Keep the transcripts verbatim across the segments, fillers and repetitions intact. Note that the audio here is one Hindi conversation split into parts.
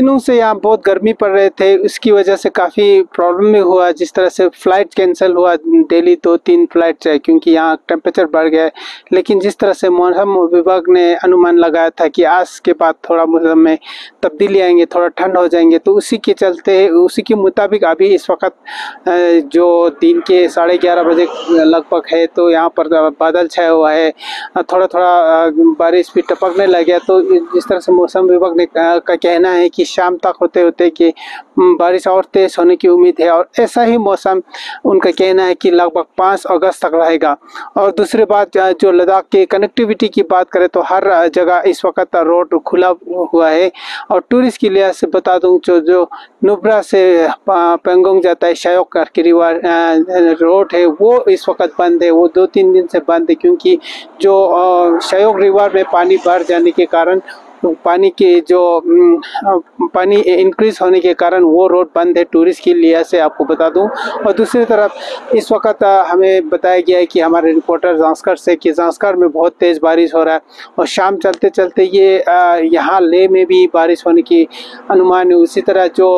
दिनों से यहाँ बहुत गर्मी पड़ रहे थे, इसकी वजह से काफ़ी प्रॉब्लम भी हुआ। जिस तरह से फ़्लाइट कैंसिल हुआ, डेली दो तीन फ्लाइट है क्योंकि यहाँ टेम्परेचर बढ़ गया है। लेकिन जिस तरह से मौसम विभाग ने अनुमान लगाया था कि आज के बाद थोड़ा मौसम में तब्दीली आएंगे, थोड़ा ठंड हो जाएंगे, तो उसी के चलते उसी के मुताबिक अभी इस वक्त जो दिन के साढ़े ग्यारह बजे लगभग है, तो यहाँ पर बादल छाया हुआ है, थोड़ा थोड़ा बारिश भी टपकने लगे। तो जिस तरह से मौसम विभाग ने का कहना है कि शाम तक होते होते कि बारिश और तेज होने की उम्मीद है, और ऐसा ही मौसम उनका कहना है कि लगभग पाँच अगस्त तक रहेगा। और दूसरी बात, जो लद्दाख के कनेक्टिविटी की बात करें तो हर जगह इस वक्त रोड खुला हुआ है। और टूरिस्ट के लिहाज से बता दूं, जो जो नुब्रा से पेंगोंग जाता है, शायोक की रिवर रोड है, वो इस वक्त बंद है। वो दो तीन दिन से बंद है क्योंकि जो शायोक रिवर में पानी बढ़ जाने के कारण, पानी के जो पानी इंक्रीज होने के कारण वो रोड बंद है टूरिस्ट के लिए, से आपको बता दूं। और दूसरी तरफ इस वक्त हमें बताया गया है कि हमारे रिपोर्टर जांस्कर से कि जांस्कर में बहुत तेज़ बारिश हो रहा है, और शाम चलते चलते ये यहाँ लेह में भी बारिश होने की अनुमान है। उसी तरह जो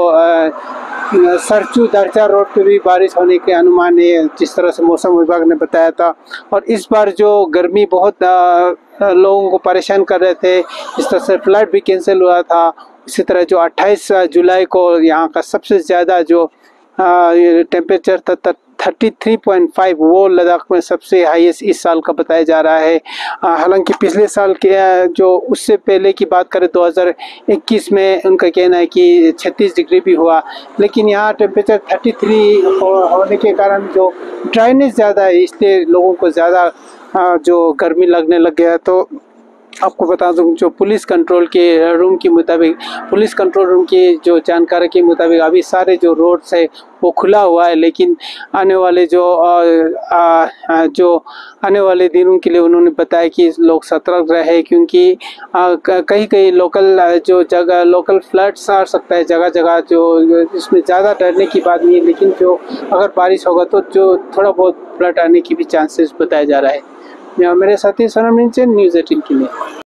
सरचू दर्जा रोड पे भी बारिश होने के अनुमान है, जिस तरह से मौसम विभाग ने बताया था। और इस बार जो गर्मी बहुत आ, लोगों को परेशान कर रहे थे, इस तरह से फ्लाइट भी कैंसिल हुआ था। इसी तरह जो अट्ठाईस जुलाई को यहाँ का सबसे ज़्यादा जो टेम्परेचर था तैंतीस पॉइंट पाँच, वो लद्दाख में सबसे हाईएस्ट इस साल का बताया जा रहा है। हालांकि पिछले साल के जो उससे पहले की बात करें दो हज़ार इक्कीस में उनका कहना है कि छत्तीस डिग्री भी हुआ। लेकिन यहाँ टेम्परेचर तैंतीस होने के कारण जो ड्राइनेस ज़्यादा है, इसलिए लोगों को ज़्यादा जो गर्मी लगने लग गया है। तो आपको बता दूं, जो पुलिस कंट्रोल के रूम के मुताबिक, पुलिस कंट्रोल रूम की जो जानकारी के मुताबिक अभी सारे जो रोड्स है वो खुला हुआ है। लेकिन आने वाले जो आ, आ, जो आने वाले दिनों के लिए उन्होंने बताया कि लोग सतर्क रहे, क्योंकि कहीं कहीं लोकल जो जगह लोकल फ्लड्स आ सकता है जगह जगह, जो इसमें ज़्यादा डरने की बात नहीं है। लेकिन जो अगर बारिश होगा तो जो थोड़ा बहुत फ्लड आने की भी चांसेस बताया जा रहा है। मेरे साथी सनम न्यूज़ एटीन के लिए।